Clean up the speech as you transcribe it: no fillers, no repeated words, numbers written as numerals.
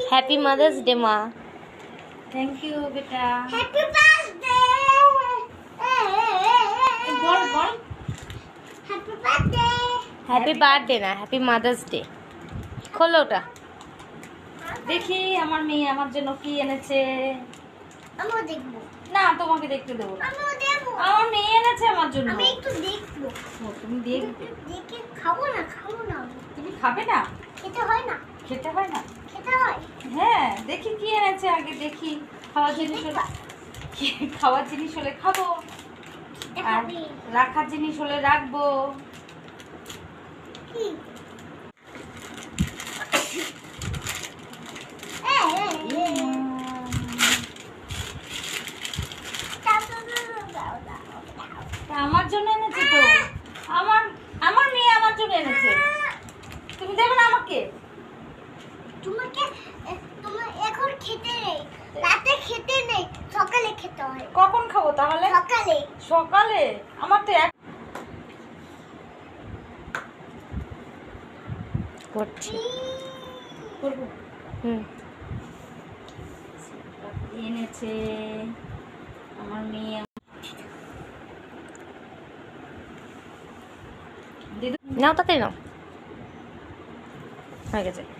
Happy mother's day মা। Thank you বেটা। Happy birthday বল বল হ্যাপি বার্থডে। হ্যাপি বার্থডে না, হ্যাপি মাদার্স ডে। খোলো ওটা। দেখি আমার মেয়ে আমার জন্য কি এনেছে। আমিও দেখবো। না তোমাকে দেখতে দেবো না, আমিও দেখবো। আমার মেয়ে এনেছে আমার জন্য। আমি একটু দেখবো। ও, তুমি দেখবে? দেখে খাবো না তুমি খাবে না? খেতে হয় না খেতে হয় না? খেতে হয়। হ্যাঁ দেখি কি এনেছে, আগে দেখি। খাওয়ার জিনিস হলে খাওয়ার জিনিস হলে খাবো, আর রাখার জিনিস হলে রাখবো। কি আমার জন্য এনেছে তো, আমার আমার মেয়ে আমার জন্য এনেছে। তুমি দেবে না আমাকে? তোমাকে তোমার এখন খেতে নেই, রাতে খেতে নেই, সকালে খেতে হয়। কখন খাবো তাহলে? সকালে। সকালে? আমার তো এক করছি। করবো। এনেছে আমার মেয়ে। নাও তাড়াতাড়ি নাও, হয়ে গেছে।